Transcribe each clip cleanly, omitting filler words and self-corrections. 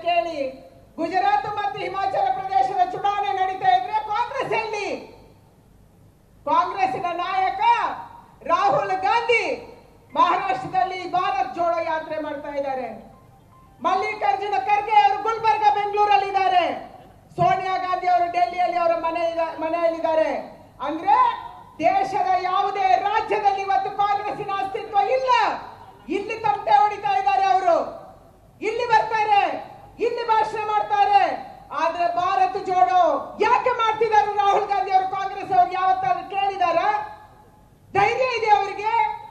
ಕೇಳಿ, ಗುಜರಾತ್ ಮತ್ತು ಹಿಮಾಚಲ ಪ್ರದೇಶದ ಚುನಾವಣೆ ನಡೀತಾ ಇದ್ರೆ ಕಾಂಗ್ರೆಸ್ ಎಲ್ಲಿ? ಕಾಂಗ್ರೆಸ್ಸಿನ ನಾಯಕ ರಾಹುಲ್ ಗಾಂಧಿ ಮಹಾರಾಷ್ಟ್ರದಲ್ಲಿ ಭಾರತ್ ಜೋಡೋ ಯಾತ್ರೆ ಮಾಡ್ತಾ ಇದ್ದಾರೆ. ಮಲ್ಲಿಕಾರ್ಜುನ ಖರ್ಗೆ ಅವರು ಗುಲ್ಬರ್ಗ ಬೆಂಗಳೂರಲ್ಲಿ ಇದ್ದಾರೆ. ಸೋನಿಯಾ ಗಾಂಧಿ ಅವರು ಡೆಲ್ಲಿಯಲ್ಲಿ ಅವರ ಮನೆಯಲ್ಲಿದ್ದಾರೆ. ಅಂದ್ರೆ ದೇಶದ ಯಾವುದೇ ರಾಜ್ಯದಲ್ಲಿ ಇವತ್ತು ಕಾಂಗ್ರೆಸ್ಸಿನ ಅಸ್ತಿತ್ವ ಇಲ್ಲ. ಇಲ್ಲಿ ತಮಟೆ ಹೊಡಿತಾ ಇದ್ದಾರೆ. ಅವರು ಇಲ್ಲಿ ಬರ್ತಾರೆ, ಇಲ್ಲಿ ಭಾಷಣ ಮಾಡ್ತಾರೆ. ಆದ್ರೆ ಭಾರತ್ ಜೋಡೋ ಯಾಕೆ ಮಾಡ್ತಿದ್ದಾರೆ ರಾಹುಲ್ ಗಾಂಧಿ ಅವರು? ಕಾಂಗ್ರೆಸ್ ಅವರು ಯಾವತ್ತಾದ್ರೂ ಕೇಳಿದಾರ? ಧೈರ್ಯ ಇದೆ ಅವರಿಗೆ?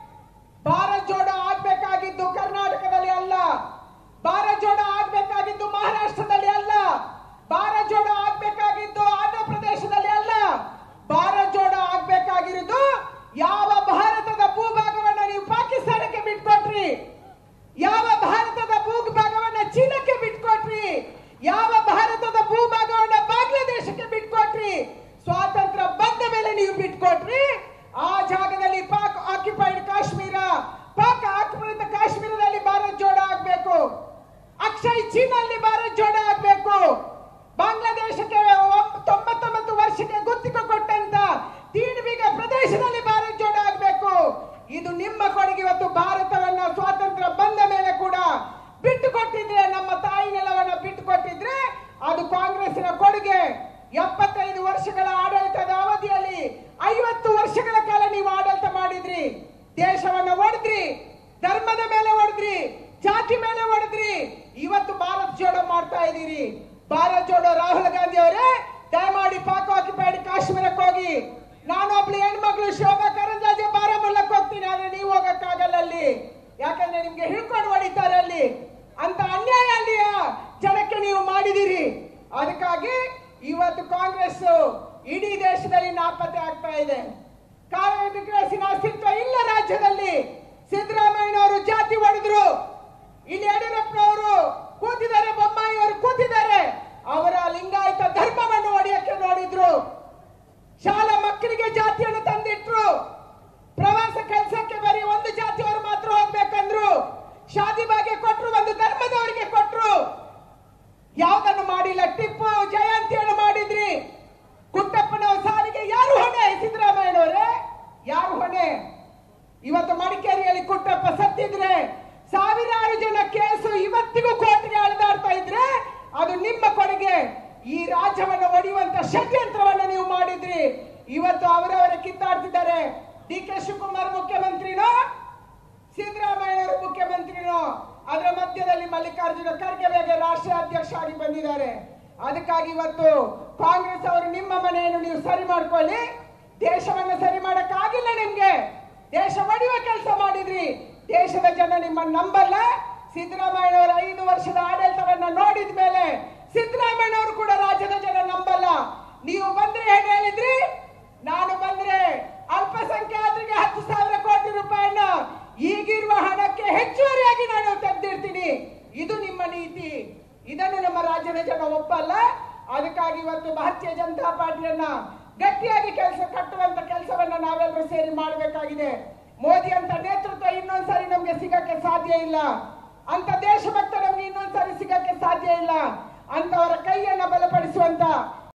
ಭಾರತ್ ಜೋಡೋ ಆಗ್ಬೇಕಾಗಿದ್ದು ಕರ್ನಾಟಕದಲ್ಲಿ ಅಲ್ಲ, ಭಾರತ್ ಜೋಡೋ ಆಗ್ಬೇಕಾಗಿದ್ದು ಮಹಾರಾಷ್ಟ್ರದಲ್ಲಿ ಅಲ್ಲ, ಭಾರತ್ ಜೋಡೋ ಆಗ್ಬೇಕಾಗಿದ್ದು ಆಂಧ್ರ ಪ್ರದೇಶದಲ್ಲಿ ಅಲ್ಲ. ಭಾರತ್ ಜೋಡೋ ಆಗ್ಬೇಕಾಗಿರುವುದು ಯಾವ ಭಾರತದ ಭೂಭಾಗವನ್ನ ನೀವು ಪಾಕಿಸ್ತಾನಕ್ಕೆ ಬಿಟ್ಕೊಟ್ರಿ, ಯಾವ ಭಾರತದ ಭೂಭಾಗವನ್ನ ಚೀನಾಕ್ಕೆ ಬಿಟ್ಕೊಟ್ರಿ, ಯಾವ ಭಾರತದ ಭೂಭಾಗವನ್ನ ಬಾಂಗ್ಲಾದೇಶಕ್ಕೆ ಬಿಟ್ಕೊಟ್ರಿ, ಸ್ವಾತಂತ್ರ್ಯ ಬಂದ ಮೇಲೆ ನೀವು ಬಿಟ್ಕೊಟ್ರಿ. ಆ ಜಾಗದಲ್ಲಿ ಪಾಕ್ ಆಕ್ಯುಪೈಡ್ ಕಾಶ್ಮೀರ, ಪಾಕ್ ಆಕ್ರಮಿತ ಕಾಶ್ಮೀರದಲ್ಲಿ ಭಾರತ್ ಜೋಡೋ ಆಗ್ಬೇಕು. ಅಕ್ಷಯ್ ಚೀನಲ್ಲಿ ಭಾರತ್ ಜೋಡೋ ಆಗ್ಬೇಕು. ಬಾಂಗ್ಲಾದೇಶಕ್ಕೆ 99 ವರ್ಷಕ್ಕೆ ಗುತ್ತಿಗೆ ಕೊಟ್ಟಂತ ತೀನ್ಬಿಗ ಪ್ರದೇಶದಲ್ಲಿ ಭಾರತ್ ಜೋಡೋ ಆಗ್ಬೇಕು. ಇದು ನಿಮ್ಮ ಕೊಡುಗೆ. ಇವತ್ತು ಭಾರತವನ್ನ ಸ್ವಾತಂತ್ರ್ಯ ಬಂದ ಮೇಲೆ ಕೂಡ ಬಿಟ್ಟು ಕೊಟ್ಟಿದ್ರೆ, ನಮ್ಮ ತಾಯಿ ನೆಲವನ್ನ ಬಿಟ್ಟು ಕೊಟ್ಟಿದ್ರೆ ಅದು ಕಾಂಗ್ರೆಸ್ಸಿನ ಕೊಡುಗೆ. 75 ವರ್ಷಗಳ ಆಡಳಿತದ ಅವಧಿಯಲ್ಲಿ 50 ವರ್ಷಗಳ ಕಾಲ ನೀವು ಆಡಳಿತ ಮಾಡಿದ್ರಿ. ದೇಶವನ್ನ ಒಡೆದ್ರಿ, ಧರ್ಮದ ಮೇಲೆ ಒಡೆದ್ರಿ, ಜಾತಿ ಮೇಲೆ ಒಡೆದ್ರಿ. ಇವತ್ತು ಭಾರತ್ ಜೋಡೋ ಮಾಡ್ತಾ ಇದ್ದೀರಿ. ಭಾರತ್ ಜೋಡೋ ರಾಹುಲ್ ಗಾಂಧಿ ಅವರೇ, ದಯಮಾಡಿ ಪಾಕ್ ಆಕ್ಯುಪೈಡ್ ಕಾಶ್ಮೀರಕ್ಕೆ ಹೋಗಿ. ನಾನೊಬ್ಳು ಹೆಣ್ಮಕ್ಳು ಶೋಭಾ ಕರಂದ್ಲಾಜೆ ಬಾರಾಮುಲ್ಲಕ್ಕೆ ಹೋಗ್ತೀನಿ, ಆದ್ರೆ ನೀವು ಹೋಗಕ್ಕಾಗಲ್ಲ ಅಲ್ಲಿ. ಯಾಕಂದ್ರೆ ನಿಮ್ಗೆ ಹಿಡ್ಕೊಂಡು ಹೊಡಿತಾರೆ ಅಲ್ಲಿ. ಅಂತ ಅನ್ಯಾಯ ಅಲ್ಲಿಯ ಜನಕ್ಕೆ ನೀವು ಮಾಡಿದಿರಿ. ಅದಕ್ಕಾಗಿ ಇವತ್ತು ಕಾಂಗ್ರೆಸ್ ಇಡೀ ದೇಶದಲ್ಲಿ ನಾಪತ್ತೆ ಆಗ್ತಾ ಇದೆ. ಕಾಂಗ್ರೆಸ್ಸಿನ ಅಸ್ತಿತ್ವ ಇಲ್ಲ ರಾಜ್ಯದಲ್ಲಿ. ಸಿದ್ದರಾಮಯ್ಯನವರು ಜಾತಿ ಹೊಡೆದ್ರು, ಇಲ್ಲಿ ಯಡಿಯೂರಪ್ಪನವರು ಕೂತಿದ್ದಾರೆ, ಬೊಮ್ಮಾಯಿ ಅವರು ಕೂತಿದ್ದಾರೆ. ಅವರ ಲಿಂಗಾಯತ ಧರ್ಮವನ್ನು ಒಡೆಯಕ್ಕೆ ನೋಡಿದ್ರು. ಶಾಲಾ ಮಕ್ಕಳಿಗೆ ಜಾತಿಯನ್ನು ತಂದಿಟ್ರು. ಪ್ರವಾಸ ಕೆಲಸಕ್ಕೆ ಬರೀ ಒಂದು ಜಾತಿಯವರು ಮಾತ್ರ ಹೋಗ್ಬೇಕಂದ್ರು. ಶಾದಿ ಬಾಗೆ ಕೊಟ್ರು, ಒಂದು ಧರ್ಮದವರಿಗೆ ಕೊಟ್ರು. ಯಾವುದನ್ನು ಮಾಡಿಲ್ಲ. ಟಿಪ್ಪು ಜಯಂತಿಯನ್ನು ಮಾಡಿದ್ರಿ. ಕುಟ್ಟಪ್ಪನ ಸಾರಿಗೆ ಯಾರು ಹೊಣೆ? ಸಿದ್ದರಾಮಯ್ಯನವರೇ, ಯಾರು ಹೊಣೆ? ಇವತ್ತು ಮಡಿಕೇರಿಯಲ್ಲಿ ಕುಟ್ಟಪ್ಪ ಸತ್ತಿದ್ರೆ ಸಾವಿರಾರು ಜನ ಕೇಸು ಇವತ್ತಿಗೂ ಕೋರ್ಟ್ಗೆ ಅಲೆದಾಡ್ತಾ ಇದ್ರೆ ಅದು ನಿಮ್ಮ ಕೊಡುಗೆ. ಈ ರಾಜ್ಯವನ್ನು ಒಡೆಯುವಂತ ಷಡ್ಯಂತ್ರವನ್ನು ನೀವು ಮಾಡಿದ್ರಿ. ಇವತ್ತು ಅವರವರೇ ಕಿತ್ತಾಡ್ತಿದ್ದಾರೆ. ಡಿ ಕೆ ಶಿವಕುಮಾರ್ ಮುಖ್ಯಮಂತ್ರಿನೋ, ಸಿದ್ದರಾಮಯ್ಯನವರು ಮುಖ್ಯಮಂತ್ರಿನೋ, ಅದರ ಮಧ್ಯದಲ್ಲಿ ಮಲ್ಲಿಕಾರ್ಜುನ ಖರ್ಗೆ ರಾಷ್ಟ್ರೀಯ ಅಧ್ಯಕ್ಷ ಆಗಿ ಬಂದಿದ್ದಾರೆ. ಅದಕ್ಕಾಗಿ ಇವತ್ತು ಕಾಂಗ್ರೆಸ್ ಅವರು ನಿಮ್ಮ ಮನೆಯನ್ನು ನೀವು ಸರಿ ಮಾಡ್ಕೊಳ್ಳಿ. ದೇಶವನ್ನು ಸರಿ ಮಾಡಕ್ಕಾಗಿಲ್ಲ ನಿಮ್ಗೆ. ದೇಶ ಒಡೆಯುವ ಕೆಲಸ ಮಾಡಿದ್ರಿ. ದೇಶದ ಜನ ನಿಮ್ಮನ್ನು ನಂಬಲ್ಲ. ಸಿದ್ದರಾಮಯ್ಯನವರ 5 ವರ್ಷದ ಆಡಳಿತವನ್ನ ನೋಡಿದ ಮೇಲೆ ಸಿದ್ದರಾಮಯ್ಯನವರು ಕೂಡ ರಾಜ್ಯದ ಜನ ನಂಬಲ್ಲ. ನೀವು ಬಂದ್ರೆ ಹೇಗೆ ಹೇಳಿದ್ರಿ? ನಾನು ಬಂದ್ರೆ ಅಲ್ಪಸಂಖ್ಯಾತರಿಗೆ 10,000 ಕೋಟಿ ರೂಪಾಯಿನ ಈಗಿರುವ ಹಣಕ್ಕೆ ಹೆಚ್ಚುವರಿಯಾಗಿ ನಾನು ತೆಗೆದಿರ್ತೀನಿ. ಇದು ನಿಮ್ಮ ನೀತಿ. ಇದನ್ನು ನಮ್ಮ ರಾಜ್ಯದ ಜನ ಒಪ್ಪಲ್ಲ. ಅದಕ್ಕಾಗಿ ಇವತ್ತು ಭಾರತೀಯ ಜನತಾ ಪಾರ್ಟಿಯನ್ನ ಗಟ್ಟಿಯಾಗಿ ಕಟ್ಟುವಂತ ಕೆಲಸವನ್ನ ನಾವೆಲ್ಲರೂ ಸೇರಿ ಮಾಡಬೇಕಾಗಿದೆ. ಮೋದಿ ಅಂತ ನೇತೃತ್ವ ಇನ್ನೊಂದ್ಸರಿ ನಮ್ಗೆ ಸಿಗಕ್ಕೆ ಸಾಧ್ಯ ಇಲ್ಲ. ಅಂತ ದೇಶಭಕ್ತ ನಮ್ಗೆ ಇನ್ನೊಂದ್ಸರಿ ಸಿಗಕ್ಕೆ ಸಾಧ್ಯ ಇಲ್ಲ. ಅಂತವರ ಕೈಯನ್ನ ಬಲಪಡಿಸುವಂತ